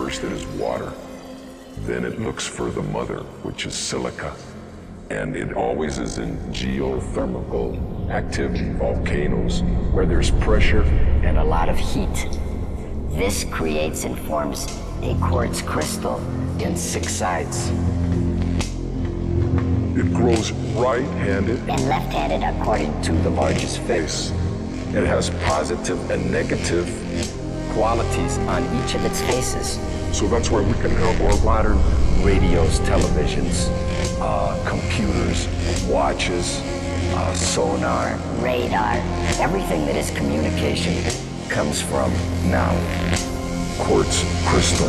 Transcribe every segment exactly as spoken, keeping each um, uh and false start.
First it is water, then it looks for the mother, which is silica. And it always is in geothermal activity, volcanoes, where there's pressure and a lot of heat. This creates and forms a quartz crystal in six sides. It grows right-handed and left-handed according to the largest face. It has positive and negative qualities on each of its faces. So that's why we can help our modern radios, televisions, uh, computers, watches, uh, sonar, radar. Everything that is communication comes from now quartz crystal.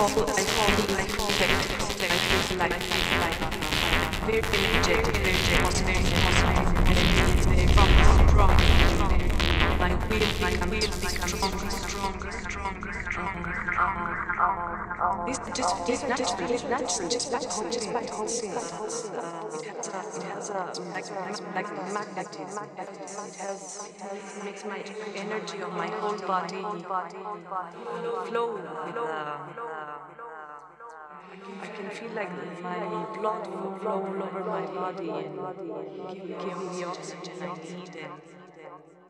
fall, I fall, I fall, I feel like, I feel like, very energetic, very positive, very positive, very strong, strong, strong. My will, my will becomes stronger, stronger, stronger. This, just, just natural, just natural, just by just by holding it. It has a, it has a, like, like, like magnetism. It has, it makes my energy of my whole body flow with the. I can feel like my blood will flow all over my body and give, give me the oxygen I need. And